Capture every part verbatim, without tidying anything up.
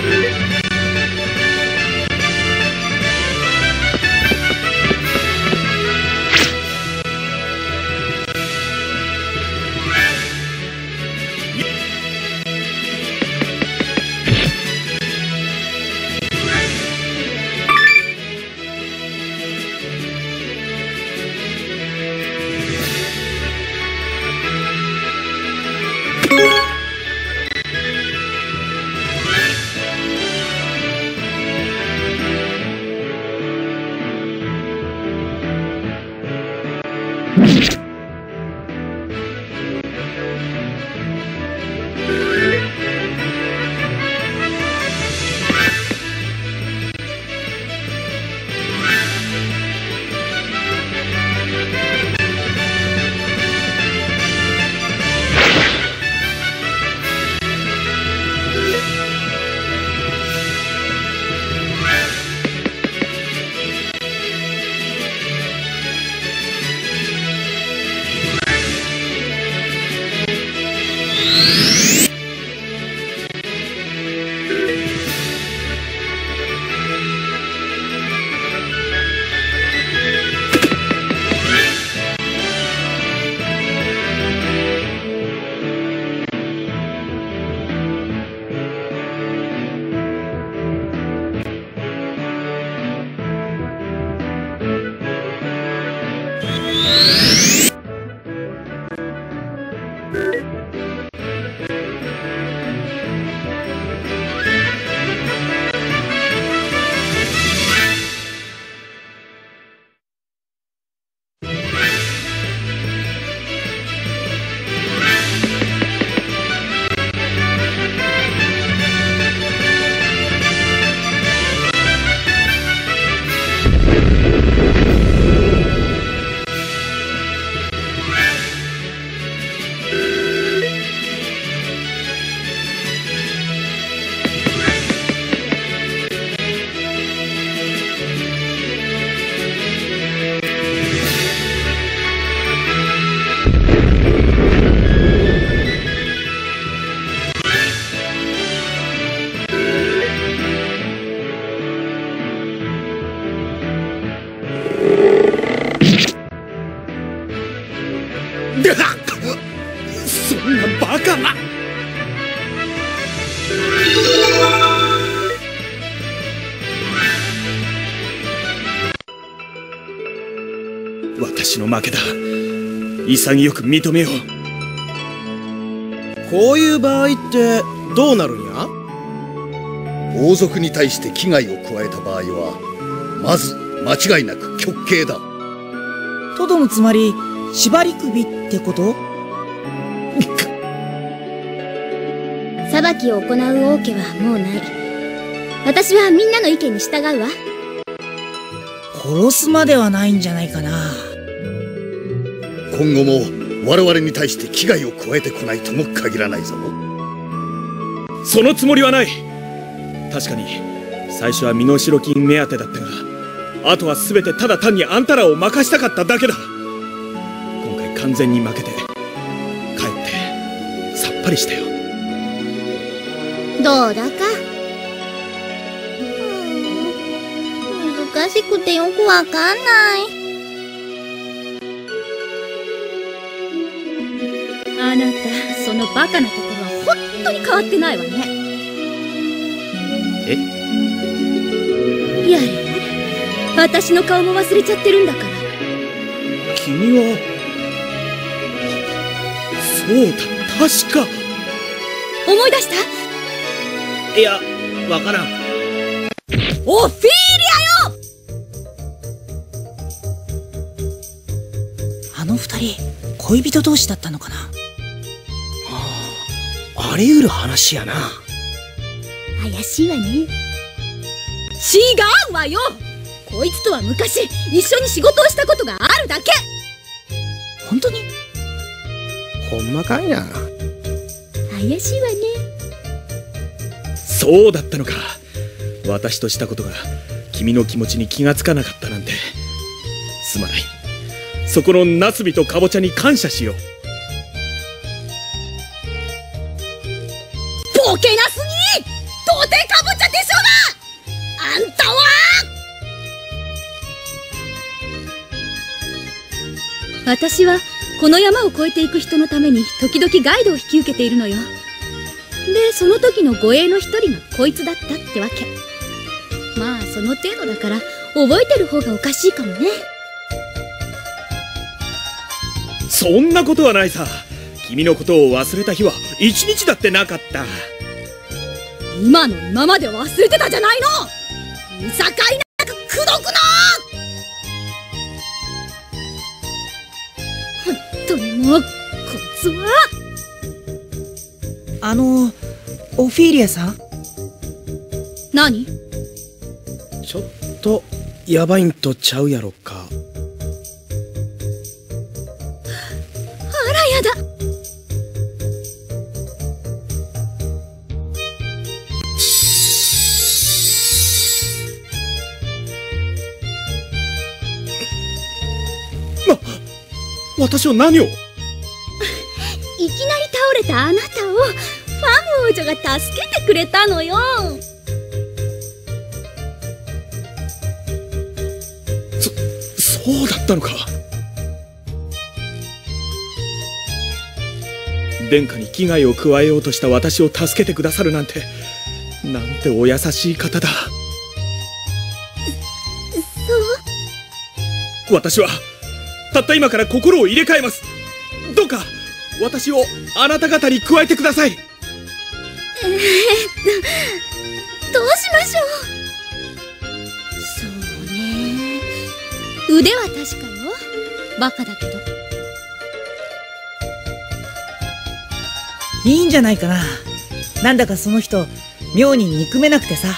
そんなバカな。私の負けだ。潔く認めよう。 こういう場合ってどうなるんや？ 王族に対して危害を加えた場合はまず間違いなく極刑だ。 トドのつまり縛り首ってこと？ 裁きを行う王家はもうない。私はみんなの意見に従うわ。 殺すまではないんじゃないかな。 今後も我々に対して危害を加えてこないとも限らないぞ。 そのつもりはない。確かに最初は身代金目当てだったが、あとは全てただ単にあんたらを任したかっただけだ。今回完全に負けて帰ってさっぱりしたよ。 どうだか。難しくてよくわかんない。あなた、そのバカなところは本当に変わってないわね。 え？ やれ、私の顔も忘れちゃってるんだから。 君は、そうだ、確か。 思い出した？ いや、わからん。 オフィーリアよ！ あの二人恋人同士だったのかな。 あり得る話やな。 怪しいわね。違うわよ！こいつとは昔一緒に仕事をしたことがあるだけ。 本当に？ ほんまかいな。 怪しいわね。 そうだったのか。私としたことが君の気持ちに気がつかなかったなんて。すまない。そこのナスビとカボチャに感謝しよう。 ボケなすぎ！到底カボチャ私はこの山を越えていく人のために時々ガイドを引き受けているのよ。で、その時の護衛の一人がこいつだったってわけ。まあその程度だから覚えてる方がおかしいかもね。 そんなことはないさ。君のことを忘れた日は一日だってなかった。 今の今まで忘れてたじゃないの。見境なく口説くな。本当にもうこいつは。 あのオフィリアさん。 何？ ちょっとやばいんとちゃうやろか。 あらやだ。 な、私は何を？ いきなり倒れたあなたをファム王女が助けてくれたのよ。 そ、そうだったのか。殿下に危害を加えようとした私を助けてくださるなんて、なんてお優しい方だ。 そう。 私はたった今から心を入れ替えます。どうか私をあなた方に加えてください。 えー、っとどうしましょう。そうね、腕は確かよ。バカだけど。 いいんじゃないかな。なんだかその人妙に憎めなくてさ。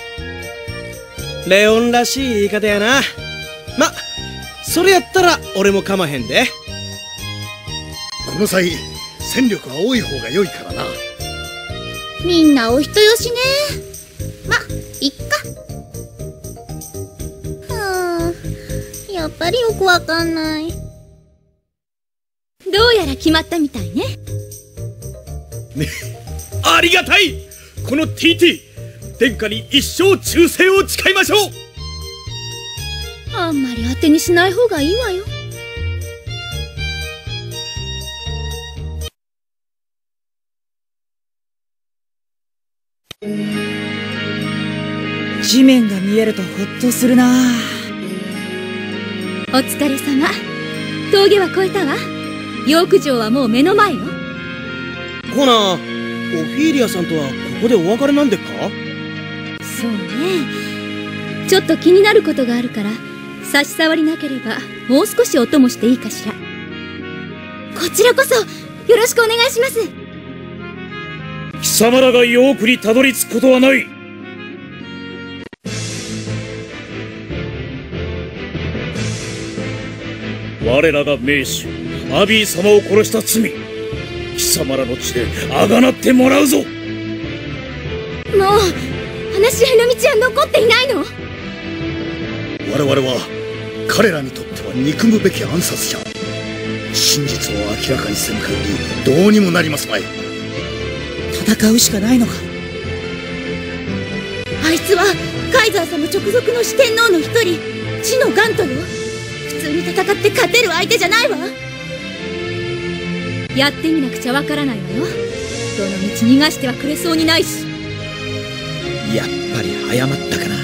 レオンらしい言い方やな。ま、それやったら俺もかまへんで。 この際戦力は多い方が良いからな。 みんなお人よしね。ま、いっか。はあ、やっぱりよくわかんない。どうやら決まったみたいね。 ね、ありがたい。この ティーティー 殿下に一生忠誠を誓いましょう。 あんまり当てにしない方がいいわよ。 地面が見えるとほっとするな。 お疲れ様。峠は越えたわ。ヨーク城はもう目の前よ。 ほな、オフィーリアさんとはここでお別れなんでっか？ そうね。ちょっと気になることがあるから差し障りなければもう少しお供していいかしら。こちらこそよろしくお願いします。 貴様らがヨークにたどり着くことはない。我らが名手アビー様を殺した罪、貴様らの血であがなってもらうぞ。もう話し合いの道は残っていないの？ 我々は彼らにとっては憎むべき暗殺者。真実を明らかにせぬ限りどうにもなりますまい。 戦うしかないのか。 あいつはカイザー様直属の四天王の一人、地のガントよ。普通に戦って勝てる相手じゃないわ。やってみなくちゃわからないわよ。どの道逃がしてはくれそうにないし。 やっぱり謝ったかな。